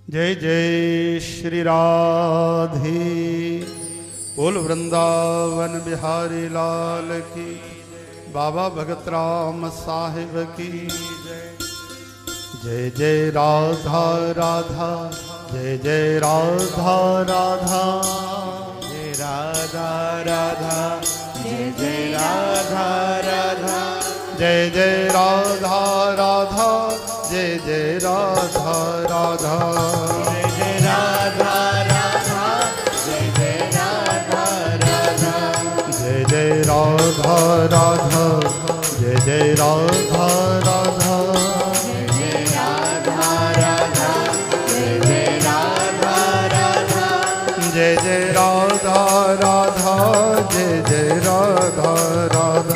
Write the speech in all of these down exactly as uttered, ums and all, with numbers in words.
जय जय श्री राधे। बोल वृंदावन बिहारी लाल की, बाबा भगत राम साहिब की जय। जय जय राधा राधा, जय जय राधा राधा, जय राधा राधा, जय जय राधा राधा, जय जय राधा राधा, जय जय राधा राधा, जय जय राधा राधा, जय जय राधा राधा, जय जय राधा राधा, जय जय राधा राधा, जय जय राधा राधा, जय जय राधा राधा, जय जय राधा राधा, जय जय राधा राधा,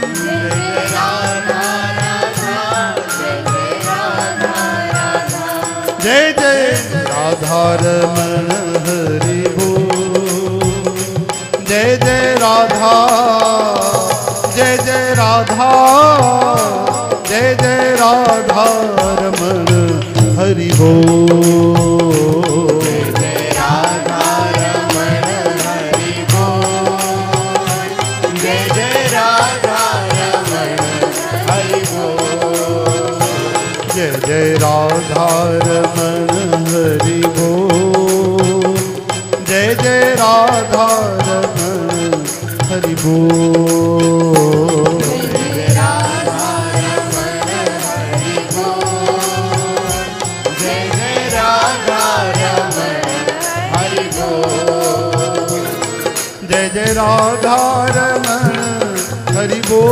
जय जय राधा रमण हरि बोल। जय जय राधा, जय जय राधा, जय जय राधा रमण हरि बोल। जय जय राधा रमण हरि बोल, जय जय राधा रमण हरि बोल, जय जय राधा रमण हरि बोल। जय जय राधा रमण हरि बोल। जय राधा रमण हरि बोल, जय जय राधा रमण हरि बोल, जय जय राधा रमण हरि बोल।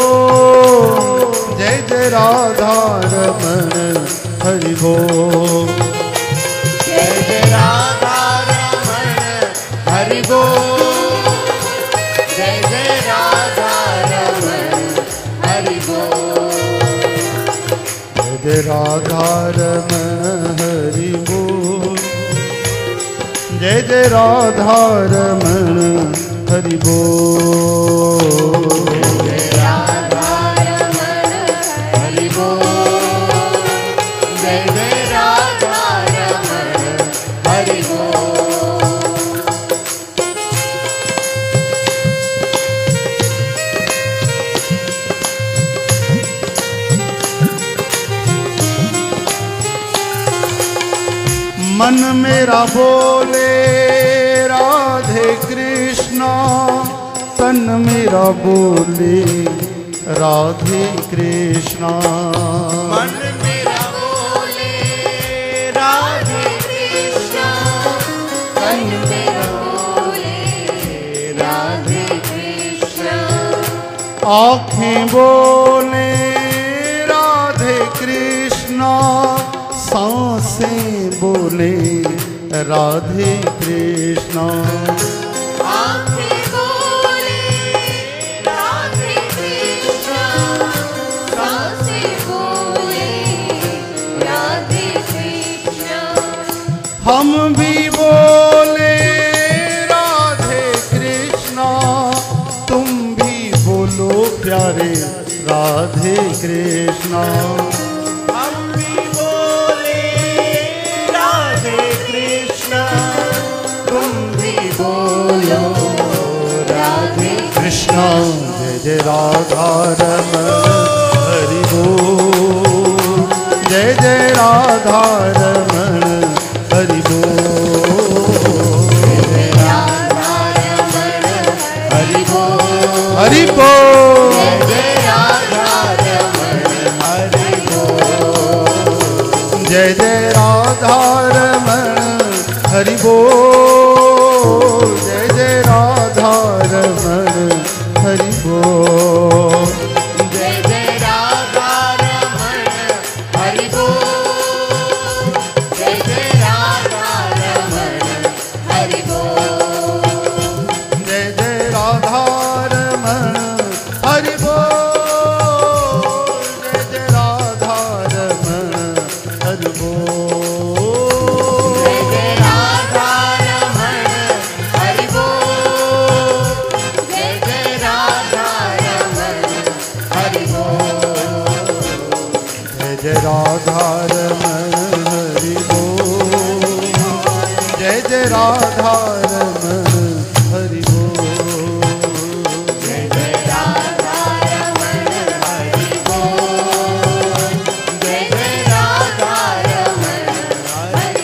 जय जय राधा रमण हरि बोल। जय जय राधा रमण हरि बोल, जय जय राधा रमण हरि बोल, जय जय राधा रमण हरि बोल। जय जय राधा रमण हरि बोल। जय राधा रमण हरि बोल, जय जय राधा रमण हरि बोल, मन मेरा बोले राधे कृष्णा, तन मेरा बोले राधे कृष्णा। मन मेरा बोले राधे कृष्णा, तन मेरा बोले राधे कृष्णा, आँखें बोले राधे कृष्णा, सांसें बोले राधे कृष्णा। आँखें बोले राधे कृष्णा, सांसें बोले राधे कृष्णा, हम भी बोले राधे कृष्णा, तुम भी बोलो प्यारे राधे कृष्णा। हम भी बोले राधे कृष्णा, तुम भी बोलो राधे कृष्णा। जय जय राधा रमण हरि बोल। जय जय राधा रमण हरि बोल। जय राधा रमण हरि बोल, हरि बोल। जय जय राधा रमण हरि बोल, जय जय राधा रमण हरि बोल। जय जय राधा रमण हरि बोल। जय जय राधा रमण हरि बोल, जय जय राधा रमण हरि बोल, जय जय राधा रमण हरि बोल। जय जय राधा रमण हरि बोल। जय जय राधा रमण जय राधा रमण हरि बोल। जय जय राधा रमण हरि बोल। जय जय राधा रमण हरि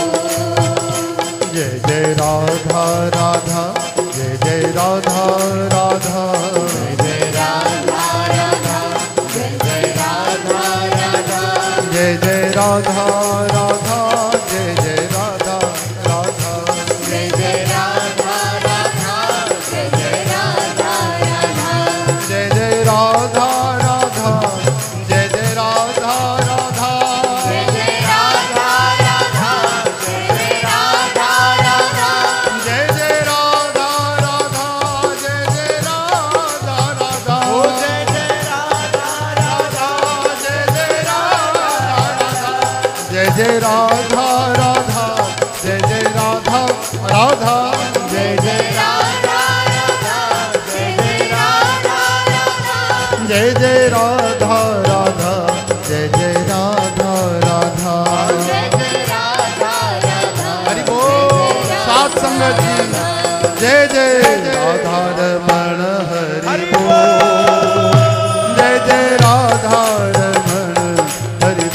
बोल। जय जय राधा राधा जय जय राधा राधा जय जय राधा राधा जय जय राधा राधा जय जय राधा राधा जय जय राधा राधा जय जय राधा राधा जय जय राधा राधा जय जय राधा राधा जय जय राधा राधा जय जय राधा राधा जय जय राधा राधा जय जय राधा राधा जय जय राधा राधा ओ जय जय राधा राधा जय जय राधा राधा जय जय राधा राधा जय जय राधा राधा जय जय राधा राधा जय जय राधा राधा जय जय राधा राधा जय जय राधा राधा जय जय राधा राधा हरि बोल सात संगत जी जय जय राधा रमण हरि बोल जय जय राधा रमण हरि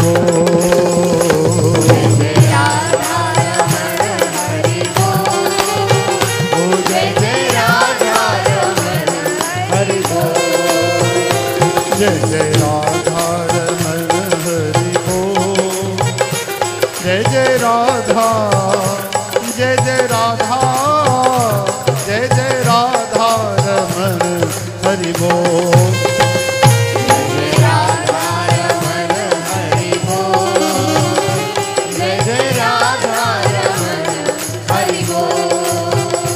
बोल जय राधा रमण हरि बोल। जय जय राधा रमण हरि बोल। जय जय राधा रमण हरि बोल जय जय राधा जय जय राधा जय जय राधा रमण हरि बोल जय जय राधा रमण हरि बोल। जय जय राधा रमण हरि बोल।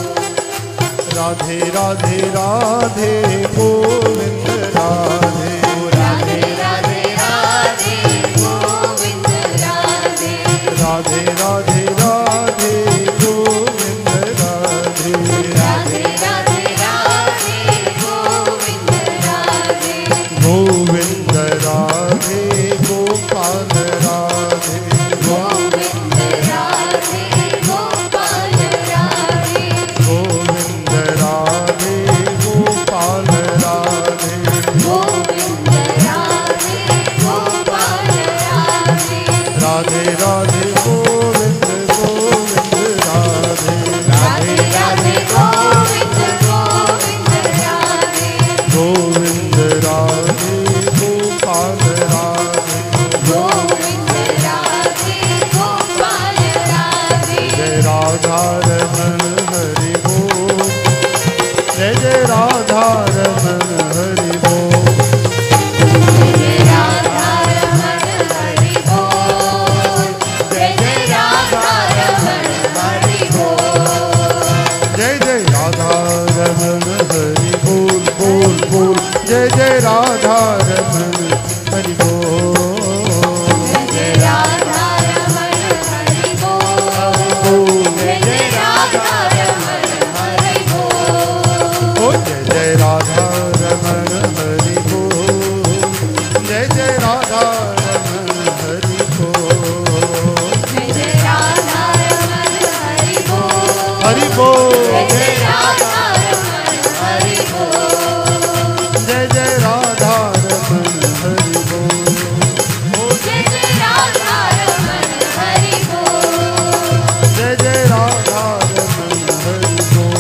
राधे राधे राधे गोविंद राधे राधे राधे राधे गोविंद राधे राधे राधे राधे गोविंद राधे राधे राधे राधे गोविंद राधे गोविंद राधे गोपाल राधे गोविंद राधे गोपाल राधे गोविंद राधे गोपाल राधे गोविंद राधे गोपाल राधे राधे राधे गोविंद गोविंद राधे राधे राधे गोविंद गोविंद राधे गोविंद राधे गोपाल राधे गोविंद राधे गोपाल राधे जय राधा रमण हरि बोल जय जय राधा रमण हरि बोल जय जय राधा रमण हरि बोल। जय जय राधा रमण हरि बोल। जय जय राधा रमण हरि बोल बोल बोल जय जय राधा रमण हरि बोल जय राधा रमण हरि बोल। जय जय राधा रमण हरि बोल। ओ जय जय राधा रमण हरि बोल जय जय राधा रमण हरि बोल जय जय राधा रमण हरि बोल। हरि बोल जय जय राधा रमण हरि बोल। जय जय राधा रमण हरि बोल जय जय राधा रमण हरि बोल। जय जय राधा रमण हरि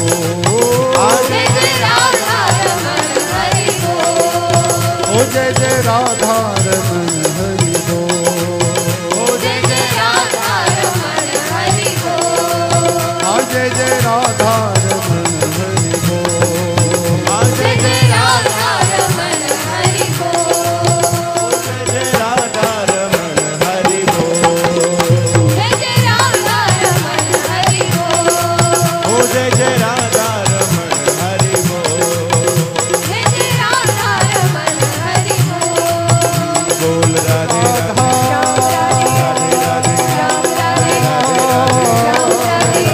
बोल जय जय राधा रमण हरि बोल। ओ जय जय राधा रमण हरि बोल जय जय राधा रमण हरि बोल। आ जय जय राधा रमण हरि बोल जय जय राधा रमण हरि बोल। जय राधा रमण हरि बोल। जय जय राधा रमण हरि बोल। ओ जय जय राधा रमण हरि बोल। जय जय राधा रमण हरि बोल। बोल राधे राधे राधे राधे राम राधे राम राधे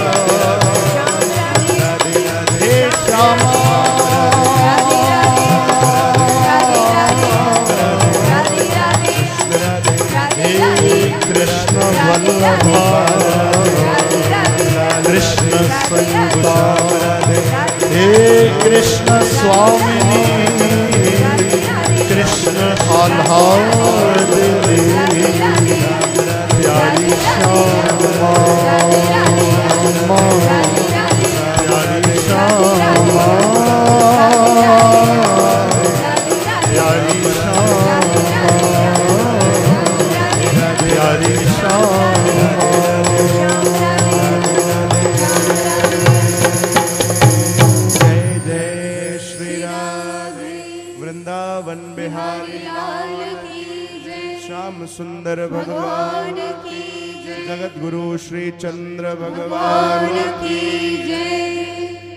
राधे राधे हे श्यामा राधे राधे राधे राधे राधे राधे राधे राधे कृष्ण वल्लभा राधे राधे कृष्ण संयुता हे कृष्ण स्वामिनी कृष्ण आह्लाद दे प्यारी श्यामा प्यारी श्यामा प्यारी श्यामा प्यारी श्यामा। जय जय श्री राधे वृंदावन बिहारी लाल की जय, श्याम सुंदर भगवान भगवान की जय, जगत गुरु श्री चंद्र भगवान भगवान की जय।